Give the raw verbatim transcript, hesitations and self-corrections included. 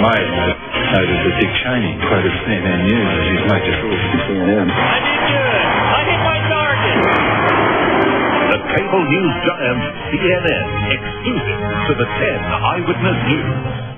made noted that Dick Cheney quoted C N N News as his major source in C N N. I did good. I hit my target. The cable news giant C N N, exclusive to the ten Eyewitness News.